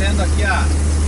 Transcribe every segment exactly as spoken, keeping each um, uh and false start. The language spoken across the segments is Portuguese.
vendo aqui a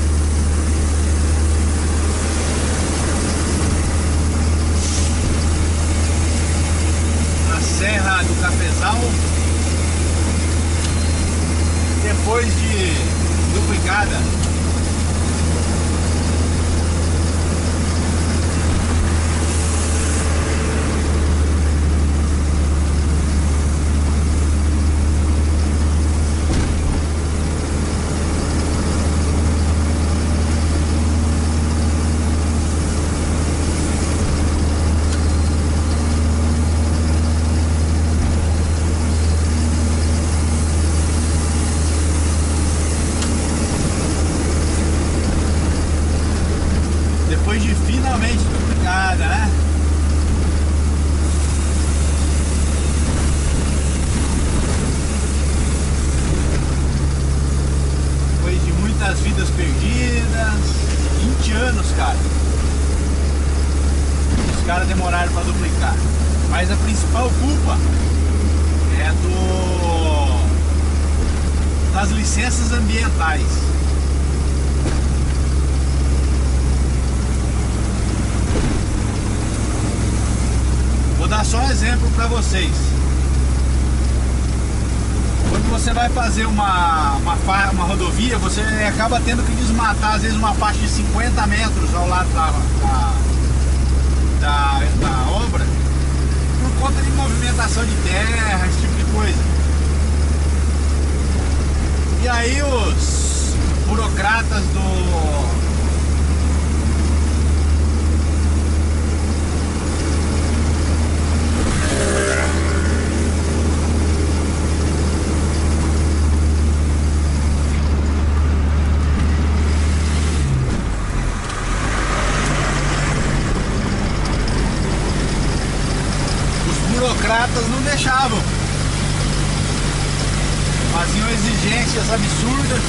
a Serra do Cafezal depois de duplicada. Depois de finalmente duplicada, né? Depois de muitas vidas perdidas, vinte anos, cara. Os caras demoraram para duplicar. Mas a principal culpa é do das licenças ambientais. Vou dar só um exemplo para vocês. Quando você vai fazer uma, uma, uma rodovia, você acaba tendo que desmatar às vezes uma faixa de cinquenta metros ao lado da, da, da, da obra, por conta de movimentação de terra, esse tipo de coisa. E aí os burocratas do burocratas não deixavam, faziam exigências absurdas.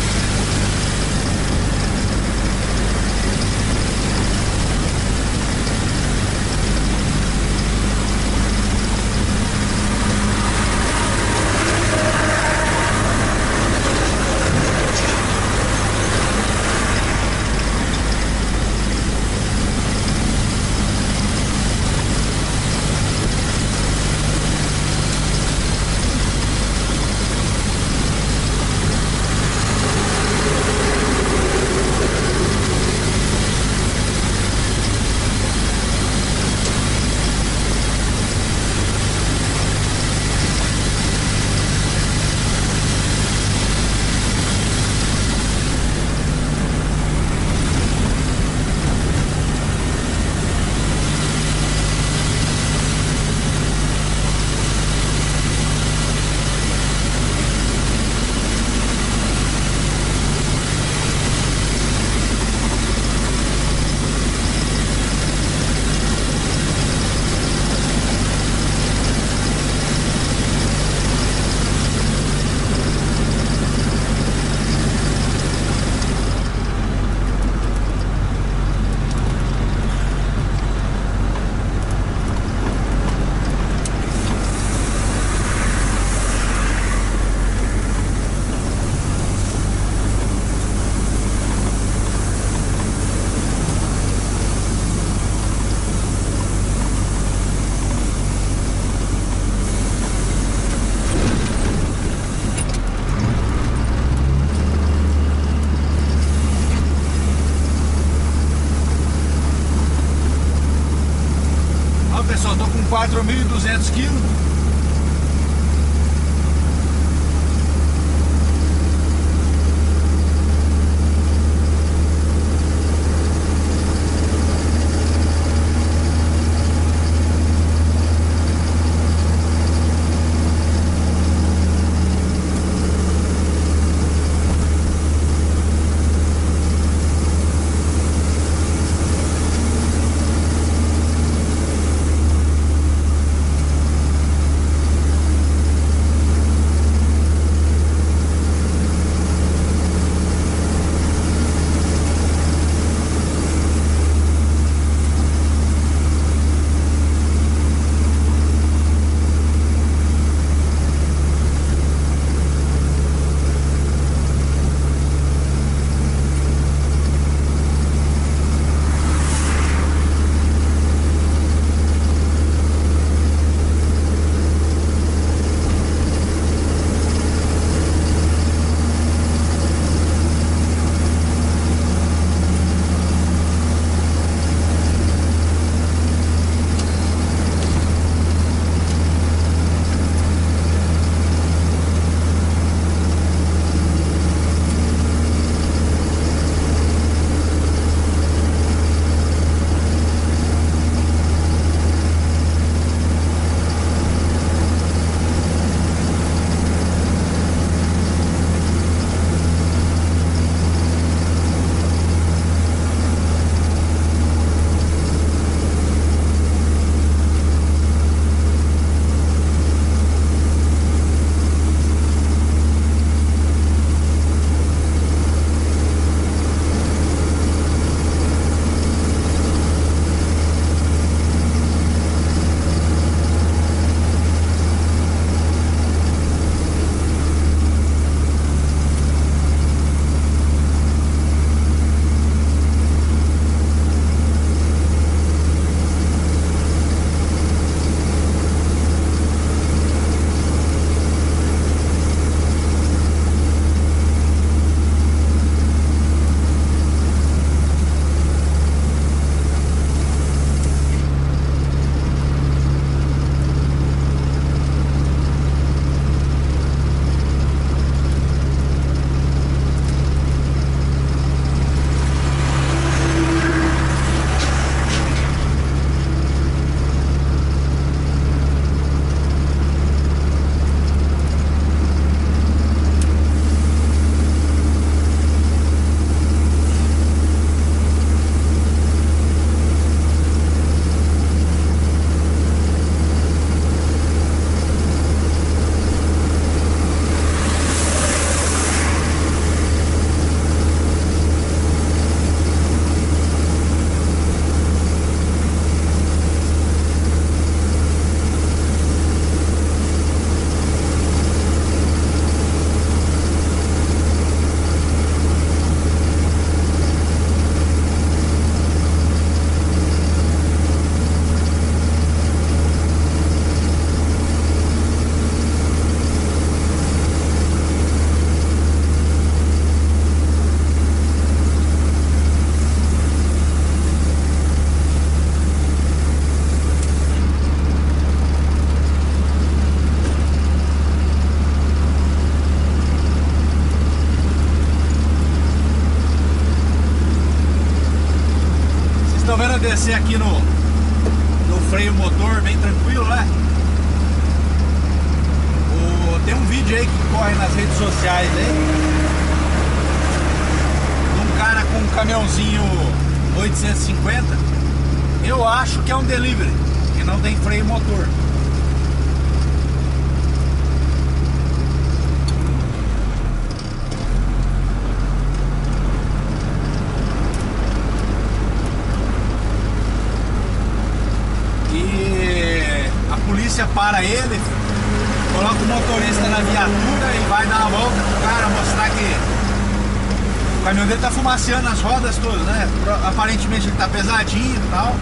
Pessoal, tô com quatro mil e duzentos quilos. resolvendo descer aqui no, no freio motor, bem tranquilo, né? O, tem um vídeo aí que corre nas redes sociais aí, de um cara com um caminhãozinho oitocentos e cinquenta. Eu acho que é um delivery, que não tem freio motor. E a polícia para ele, coloca o motorista na viatura e vai dar uma volta pro cara mostrar que o caminhão dele tá fumaceando as rodas todas, né? Aparentemente ele tá pesadinho e tal.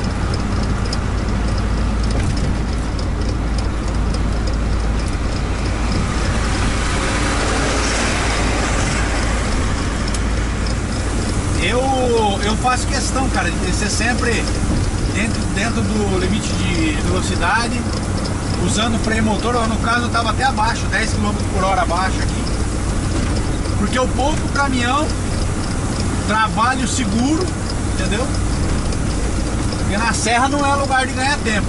Eu, eu faço questão, cara, de descer sempre dentro, dentro do limite de velocidade, usando freio motor. No caso eu tava até abaixo, dez quilômetros por hora abaixo aqui, porque eu poupo o caminhão, trabalho seguro, entendeu? Porque na serra não é lugar de ganhar tempo.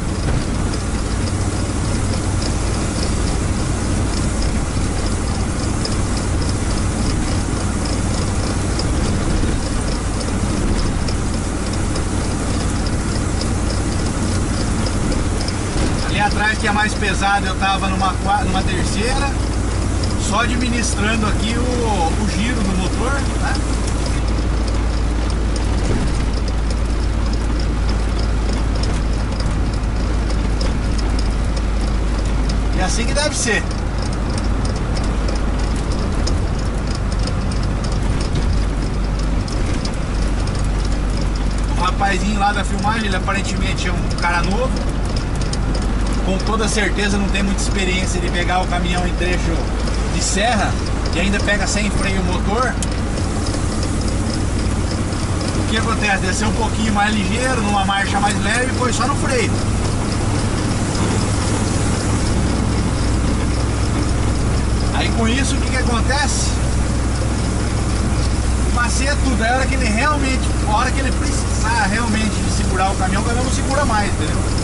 Ali atrás, que é mais pesado, eu tava numa, numa terceira, só administrando aqui o, o giro do motor, né? E assim que deve ser. O rapazinho lá da filmagem, ele aparentemente é um cara novo. Com toda certeza não tem muita experiência de pegar o caminhão em trecho de serra e ainda pega sem freio motor. O que acontece? Desceu um pouquinho mais ligeiro, numa marcha mais leve, e foi só no freio. Aí com isso, o que que acontece? Macia tudo. Aí a hora que ele realmente, a hora que ele precisar realmente de segurar o caminhão, o caminhão não segura mais, entendeu?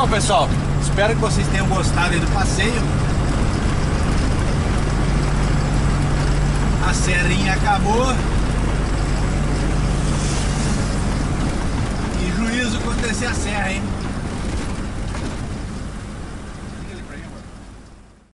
pessoal, espero que vocês tenham gostado aí do passeio. A serrinha acabou. E juízo quando descer a serra, hein?